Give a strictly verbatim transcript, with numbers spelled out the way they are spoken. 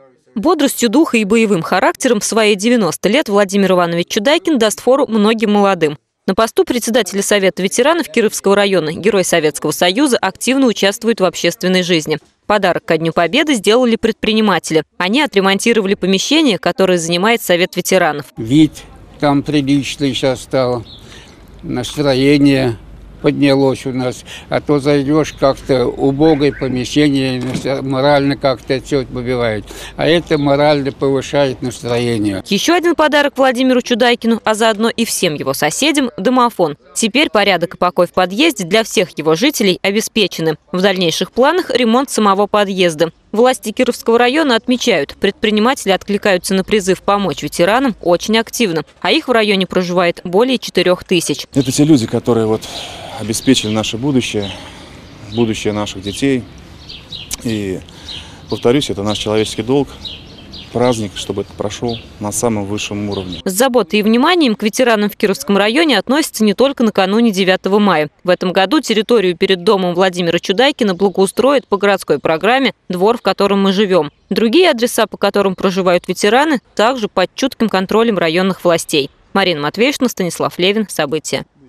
Бодростью духа и боевым характером в свои девяносто лет Владимир Иванович Чудайкин даст фору многим молодым. На посту председателя Совета ветеранов Кировского района Герой Советского Союза активно участвует в общественной жизни. Подарок ко Дню Победы сделали предприниматели. Они отремонтировали помещение, которое занимает Совет ветеранов. Вид там приличный сейчас стал, настроение поднялось у нас, а то зайдешь как-то убогое помещение, морально как-то все побивает, а это морально повышает настроение. Еще один подарок Владимиру Чудайкину, а заодно и всем его соседям – домофон. Теперь порядок и покой в подъезде для всех его жителей обеспечены. В дальнейших планах ремонт самого подъезда. Власти Кировского района отмечают, предприниматели откликаются на призыв помочь ветеранам очень активно, а их в районе проживает более четырёх тысяч. Это те люди, которые вот обеспечили наше будущее, будущее наших детей. И, повторюсь, это наш человеческий долг. Праздник, чтобы это прошел на самом высшем уровне. С заботой и вниманием к ветеранам в Кировском районе относятся не только накануне девятого мая. В этом году территорию перед домом Владимира Чудайкина благоустроят по городской программе «Двор, в котором мы живем». Другие адреса, по которым проживают ветераны, также под чутким контролем районных властей. Марина Матвеевна, Станислав Левин. События.